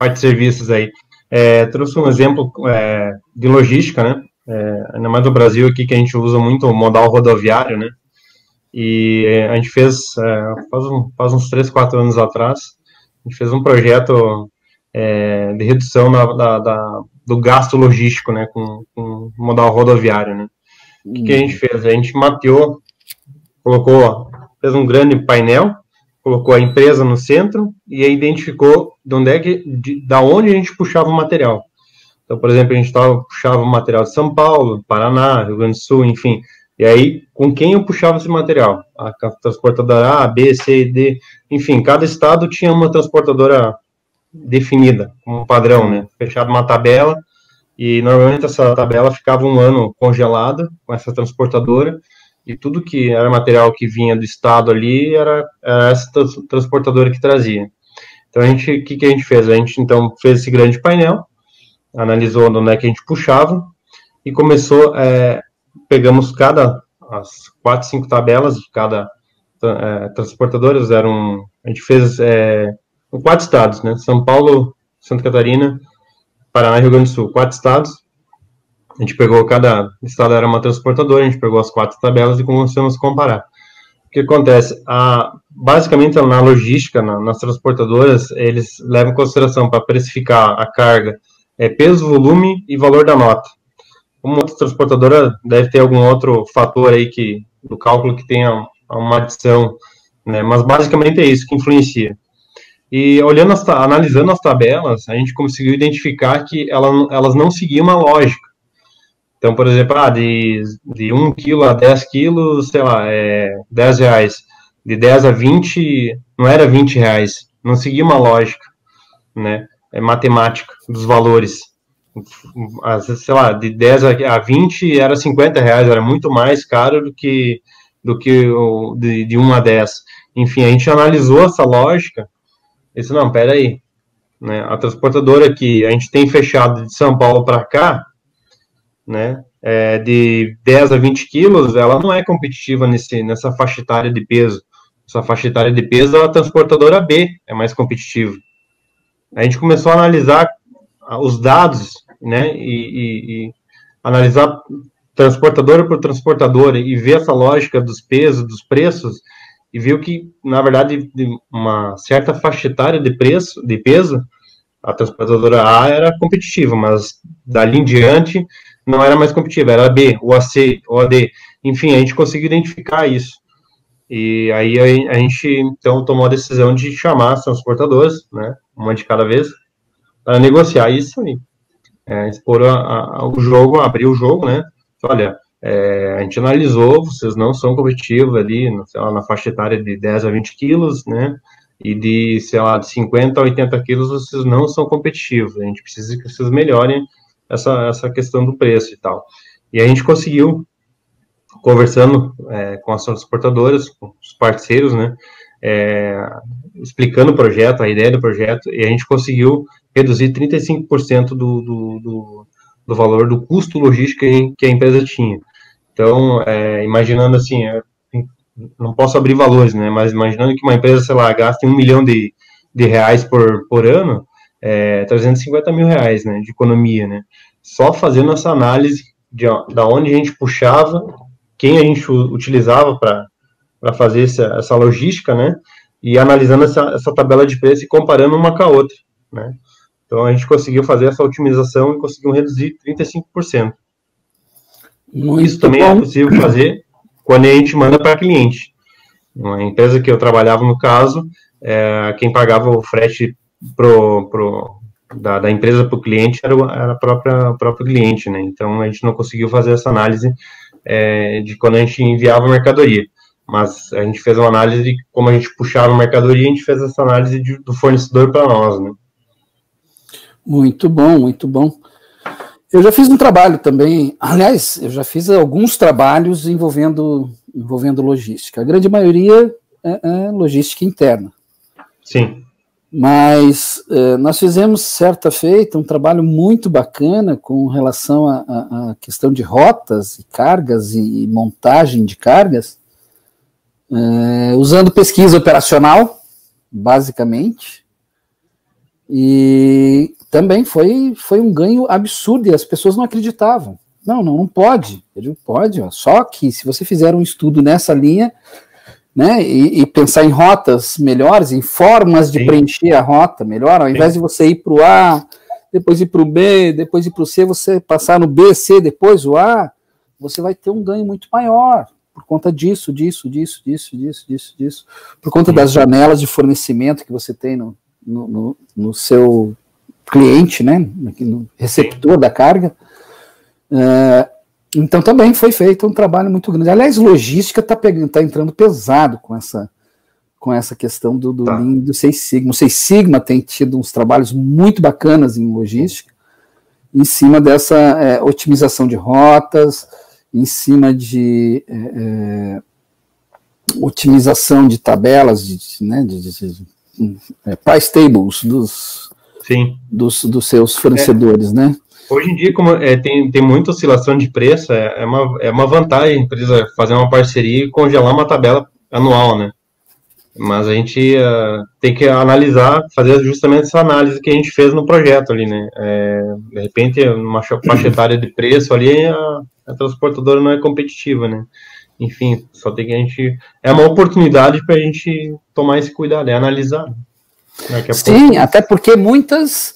parte de serviços aí. Trouxe um exemplo de logística, né? Ainda mais no Brasil aqui, que a gente usa muito o modal rodoviário, né? E a gente fez, faz uns 3, 4 anos atrás, a gente fez um projeto de redução do gasto logístico, né, com modal rodoviário, né. O que a gente fez? A gente mapeou, fez um grande painel, colocou a empresa no centro e aí identificou da onde a gente puxava o material. Então, por exemplo, a gente puxava o material de São Paulo, Paraná, Rio Grande do Sul, enfim. E aí, com quem eu puxava esse material? A transportadora A, B, C, D, enfim, cada estado tinha uma transportadora definida, como padrão, né? Fechava uma tabela, e normalmente essa tabela ficava um ano congelada com essa transportadora, e tudo que era material que vinha do estado ali era essa transportadora que trazia. Então, o que a gente fez? A gente, então, fez esse grande painel, analisou onde é que a gente puxava, e começou, pegamos as 4, 5 tabelas de cada transportadora, a gente fez em 4 estados, né? São Paulo, Santa Catarina, Paraná e Rio Grande do Sul, 4 estados. A gente pegou, cada estado era uma transportadora, a gente pegou as 4 tabelas e começamos a comparar. O que acontece? Basicamente, na logística, nas transportadoras, eles levam em consideração para precificar a carga peso, volume e valor da nota. Uma outra transportadora deve ter algum outro fator aí do cálculo que tenha uma adição, né? Mas basicamente é isso que influencia. E analisando as tabelas, a gente conseguiu identificar que elas não seguiam uma lógica. Então, por exemplo, de 1 quilo a 10 quilos, sei lá, R$10. De 10 a 20, não era R$20. Não seguia uma lógica, né? Matemática dos valores. Sei lá, de 10 a 20 era R$50, era muito mais caro do que de 1 a 10. Enfim, a gente analisou essa lógica e disse, não, peraí, né, a transportadora que a gente tem fechado de São Paulo para cá, né, de 10 a 20 quilos, ela não é competitiva nessa faixa etária de peso. Essa faixa etária de peso, a transportadora B é mais competitiva. A gente começou a analisar os dados, né, e analisar transportadora por transportadora e ver essa lógica dos pesos, dos preços, e viu que, na verdade, de uma certa faixa etária de peso, a transportadora A era competitiva, mas dali em diante não era mais competitiva, era a B, o AC, o AD. Enfim, a gente conseguiu identificar isso. E aí a gente, então, tomou a decisão de chamar as transportadoras, né, uma de cada vez, para negociar isso aí. Expor o jogo, abrir o jogo, né? Olha, a gente analisou, vocês não são competitivos ali, sei lá, na faixa etária de 10 a 20 quilos, né? E de, sei lá, de 50 a 80 quilos, vocês não são competitivos. A gente precisa que vocês melhorem essa questão do preço e tal. E a gente conseguiu, conversando com as transportadoras, com os parceiros, né? Explicando o projeto, a ideia do projeto, e a gente conseguiu reduzir 35% do valor do custo logístico que a empresa tinha. Então, imaginando assim, não posso abrir valores, né, mas imaginando que uma empresa, sei lá, gaste R$1 milhão de reais por ano, R$350 mil, né, de economia, né, só fazendo essa análise da onde a gente puxava, quem a gente utilizava para fazer essa logística, né, e analisando essa tabela de preço e comparando uma com a outra, né. Então, a gente conseguiu fazer essa otimização e conseguiu reduzir 35%. Muito Isso também é possível fazer quando a gente manda para cliente. Uma empresa que eu trabalhava, no caso, quem pagava o frete da empresa para o cliente era o próprio cliente, né? Então, a gente não conseguiu fazer essa análise de quando a gente enviava a mercadoria. Mas a gente fez uma análise de como a gente puxava a mercadoria, a gente fez essa análise do fornecedor para nós, né? Muito bom, muito bom. Eu já fiz um trabalho também, aliás, eu já fiz alguns trabalhos envolvendo logística. A grande maioria é logística interna. Sim. Mas nós fizemos, certa feita, um trabalho muito bacana com relação à questão de rotas e cargas e montagem de cargas, usando pesquisa operacional, basicamente, E também foi um ganho absurdo, e as pessoas não acreditavam. Não pode. Eu digo, pode, ó. Só que se você fizer um estudo nessa linha, né, e pensar em rotas melhores, em formas de preencher a rota melhor, ao invés de você ir para o A, depois ir para o B, depois ir para o C, você passar no B, C, depois o A, você vai ter um ganho muito maior, por conta disso, por conta das janelas de fornecimento que você tem no seu cliente, né, no receptor da carga. Então também foi feito um trabalho muito grande. Aliás, logística está entrando pesado com essa questão do Lean, do Six Sigma. O Six Sigma tem tido uns trabalhos muito bacanas em logística, em cima dessa otimização de rotas, em cima de otimização de tabelas, price tables dos seus fornecedores, né? Hoje em dia, como tem muita oscilação de preço, é uma vantagem a empresa fazer uma parceria e congelar uma tabela anual, né? Mas a gente tem que analisar, fazer justamente essa análise que a gente fez no projeto ali, né? De repente, uma faixa etária de preço ali, a transportadora não é competitiva, né? Enfim, só tem que a gente... É uma oportunidade para a gente tomar esse cuidado, analisar. Sim, até porque muitas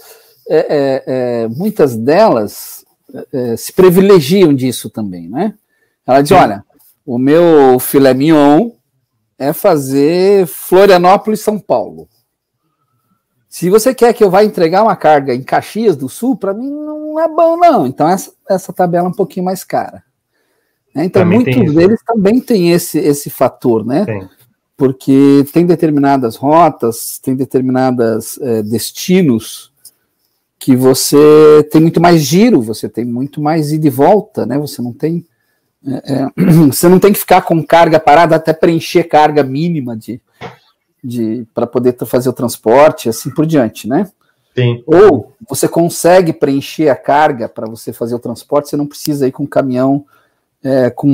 delas se privilegiam disso também, né? Ela diz, olha, o meu filé mignon é fazer Florianópolis, São Paulo. Se você quer que eu vá entregar uma carga em Caxias do Sul, para mim não é bom, não. Então essa tabela é um pouquinho mais cara. Então também muitos deles também têm esse fator, né? Tem. Porque tem determinadas rotas, tem determinados destinos que você tem muito mais giro, você tem muito mais ida e volta, né? Você não tem que ficar com carga parada até preencher carga mínima para poder fazer o transporte, assim por diante, né? Sim. Ou você consegue preencher a carga para você fazer o transporte, você não precisa ir com caminhão com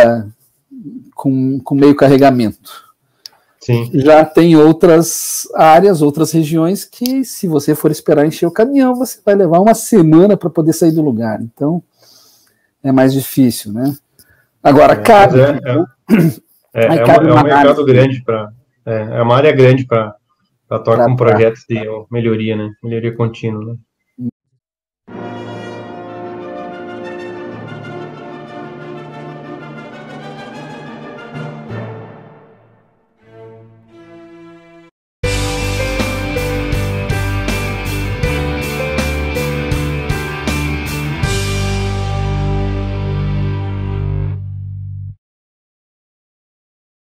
meio carregamento. Sim. Já tem outras áreas, outras regiões que, se você for esperar encher o caminhão, você vai levar uma semana para poder sair do lugar. Então, é mais difícil, né? Agora, cabe. É um mercado grande para. É uma área grande para atuar com projetos de melhoria, né? Melhoria contínua, né?